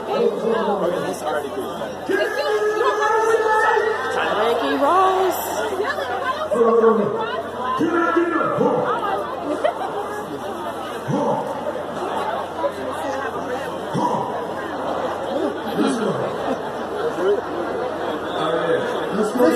This already pretty better. Ricky Ross. Let's go,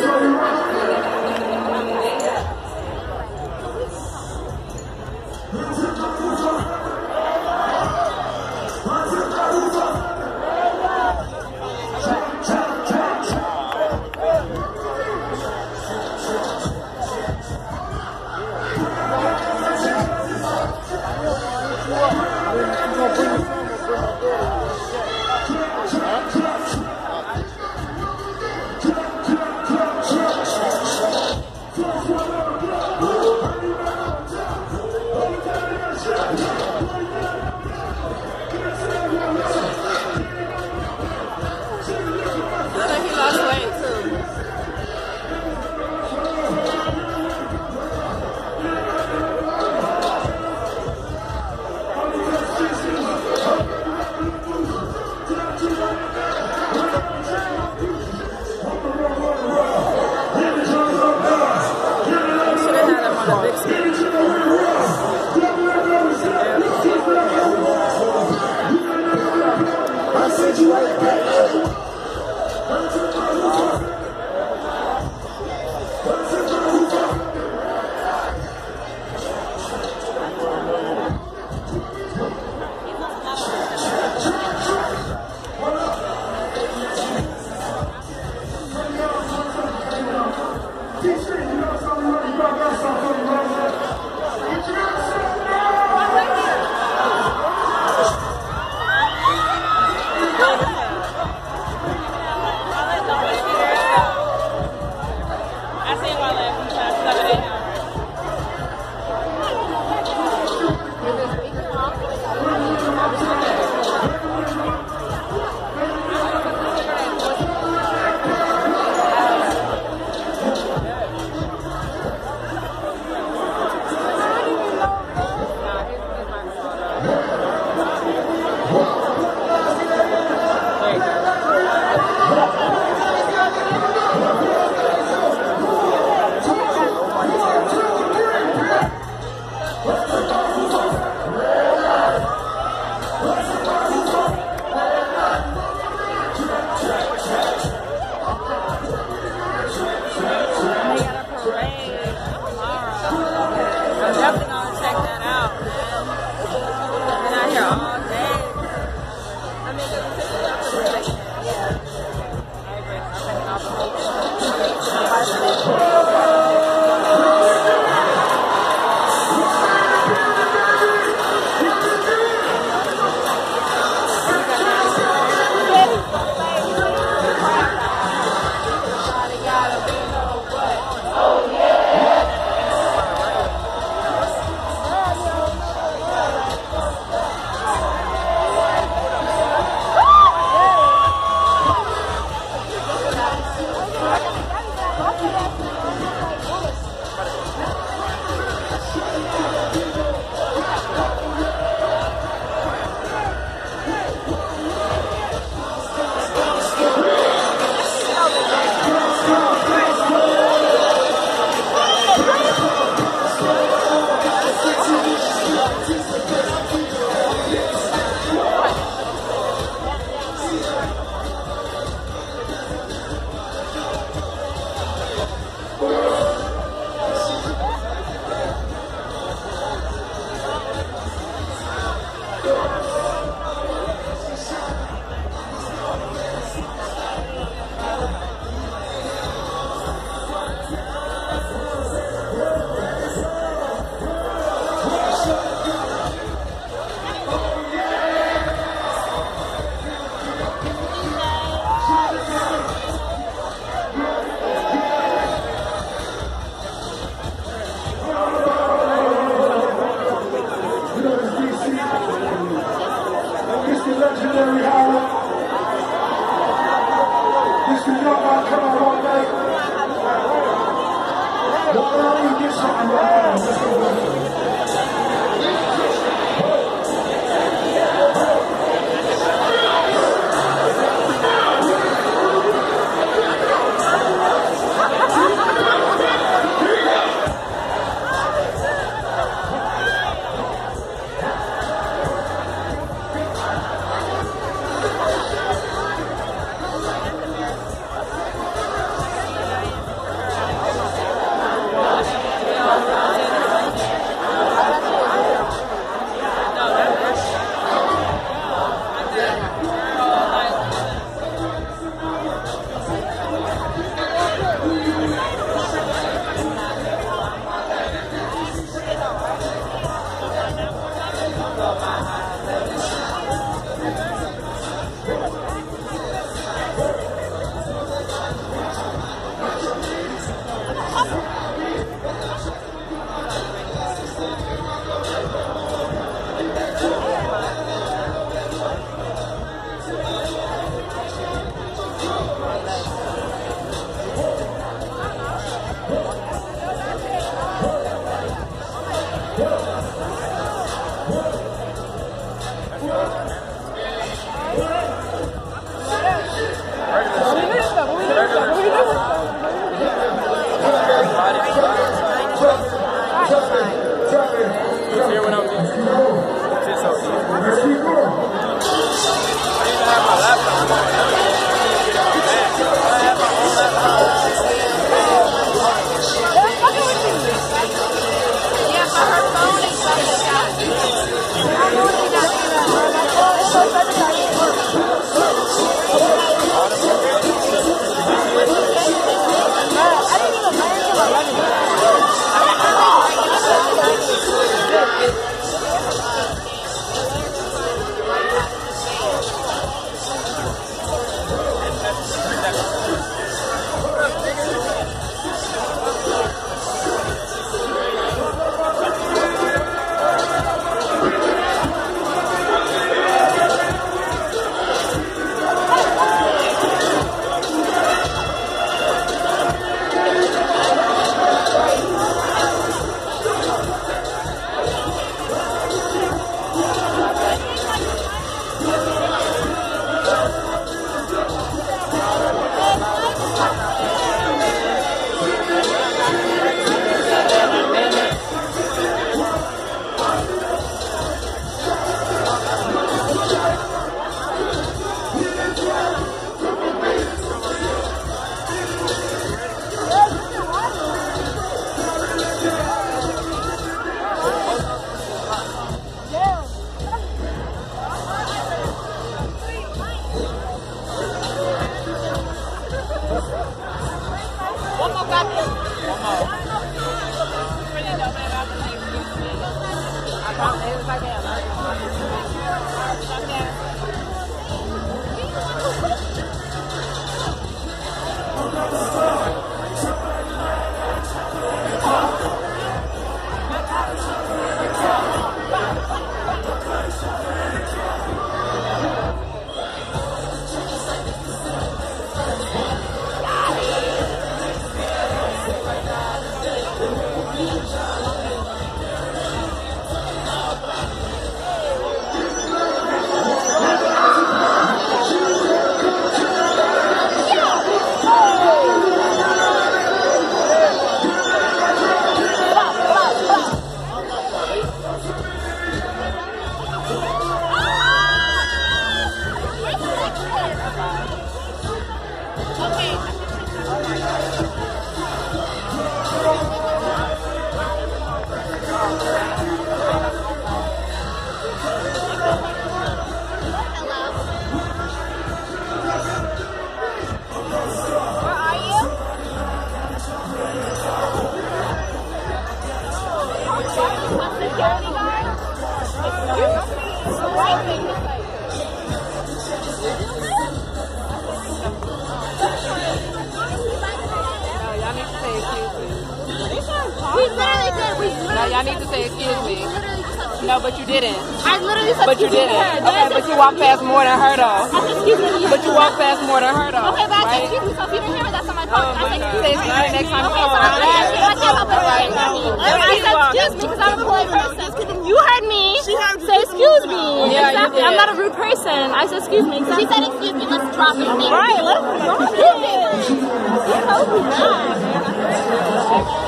I need to say excuse me. No, but you didn't. I literally said But you excuse me didn't. to her. Okay, but you walked past more than her though. I said excuse me to you. But you walked past more than her though. Okay, but I said right? excuse me, so if you didn't hear me, that's not my fault. I But said you excuse say me. excuse me next time you Okay, come so around. I can't help it. I said excuse me because I'm a polite person. You heard me say excuse me. Yeah, exactly. you did. I'm not a rude person. I said excuse me. Exactly. She said excuse me. Let's drop it. Right. Let's drop it. You told me that.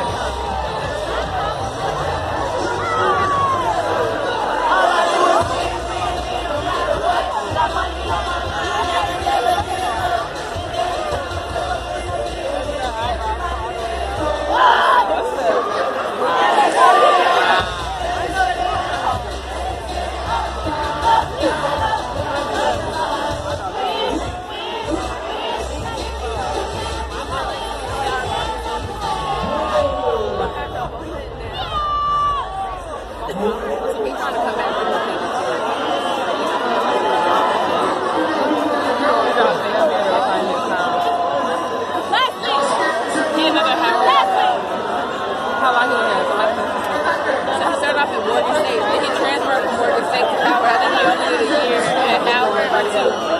How long he was here? So he started off in Morgan State. Then he transferred from Morgan State to Howard. I think he only did a year at Howard or two.